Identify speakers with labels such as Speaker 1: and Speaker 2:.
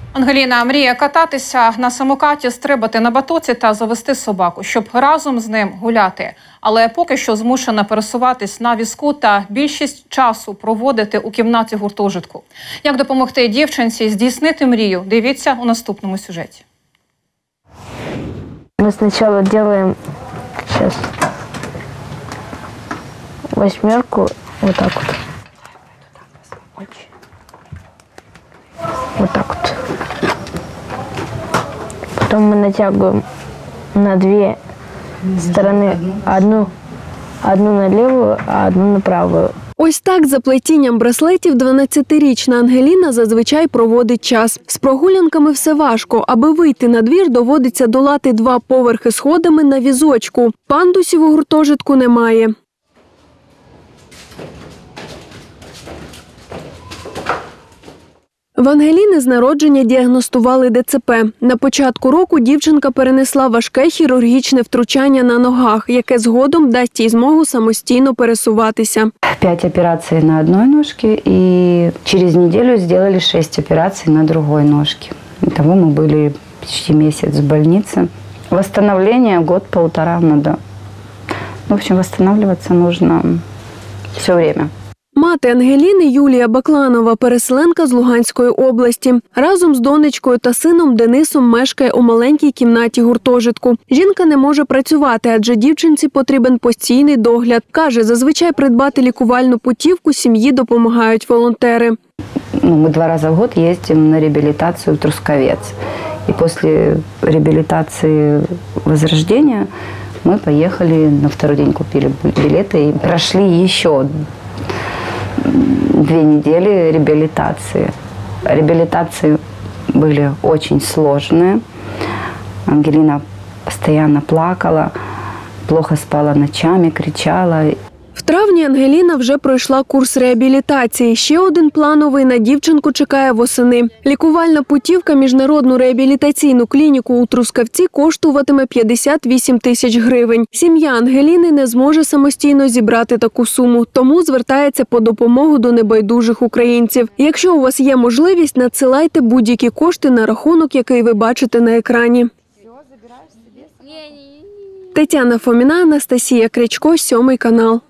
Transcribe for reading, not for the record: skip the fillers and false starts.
Speaker 1: Ангеліна мріє кататися на самокаті, стрибати на батуці та завести собаку, щоб разом з ним гуляти. Але поки що змушена пересуватись на візку та більшість часу проводити у кімнаті гуртожитку. Як допомогти дівчинці здійснити мрію, дивіться у наступному сюжеті.
Speaker 2: Мы сначала делаем восьмерку вот так вот. Вот так вот. Потом мы натягиваем на две стороны. Одну на левую, а одну на правую.
Speaker 3: Ось так за плетінням браслетів 12-річна Ангеліна зазвичай проводить час. З прогулянками все важко. Аби вийти на двір, доводиться долати 2 поверхи сходами на візочку. Пандусів у гуртожитку немає. В Ангеліни з народження діагностували ДЦП. На початку року дівчинка перенесла важке хірургічне втручання на ногах, яке згодом дасть їй змогу самостійно пересуватися.
Speaker 4: 5 операций на одной ножке и через неделю сделали 6 операций на другой ножке. Итого мы были почти месяц в больнице. Восстановление год-полтора надо. В общем, восстанавливаться нужно все время.
Speaker 3: Мати Ангеліни Юлія Бакланова – переселенка з Луганської області. Разом з донечкою та сином Денисом мешкає у маленькій кімнаті гуртожитку. Жінка не може працювати, адже дівчинці потрібен постійний догляд. Каже, зазвичай придбати лікувальну путівку сім'ї допомагають волонтери.
Speaker 4: Мы 2 раза в год ездим на реабилитацию в Трусковец. И после реабилитации Возрождения мы поехали, на 2-й день купили билеты и прошли еще 2 недели реабилитации. Реабилитации были очень сложные. Ангелина постоянно плакала, плохо спала ночами, кричала.
Speaker 3: В травні Ангеліна вже пройшла курс реабілітації. Ще один плановий на дівчинку чекає восени. Лікувальна путівка в міжнародну реабілітаційну клініку у Трускавці коштуватиме 58 тисяч гривень. Сім'я Ангеліни не зможе самостійно зібрати таку суму, тому звертається по допомогу до небайдужих українців. Якщо у вас є можливість, надсилайте будь-які кошти на рахунок, який ви бачите на екрані. Тетяна Фоміна, Анастасія Крячко, 7 канал.